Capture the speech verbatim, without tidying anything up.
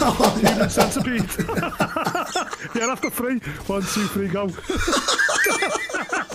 Human centipede. Yeah, after three. One, two, three, go.